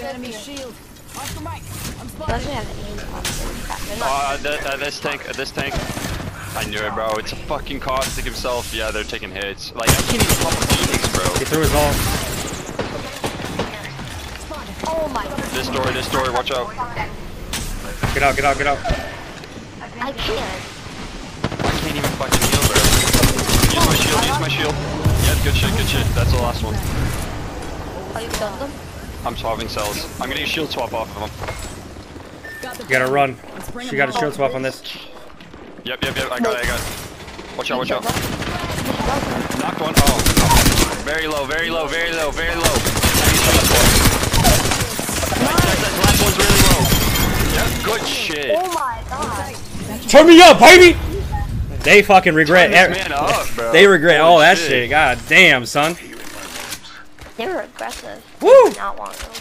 enemy shield. Off the mic. I'm Doesn't have any This tank. I knew it, bro. It's a fucking caustic himself. Yeah, they're taking hits. Like, I can't even pop a Phoenix, bro. He threw his ult. Oh my god. This door, watch out. Get out. I can't. I can't even fucking heal, bro. Use my shield. Yeah, good shit. That's the last one. Oh, you killed them? I'm swapping cells. I'm gonna use shield swap off of them. You gotta run. She got a shield swap on this. Yep. I got it. Watch out. Knocked one. Oh. Very low. That last one's really low. Yep, good shit. Oh my god. Turn me up, baby! They fucking regret Turn this man up, bro. They regret Holy all that shit. shit. God damn, son. They were aggressive. Woo! Not want to.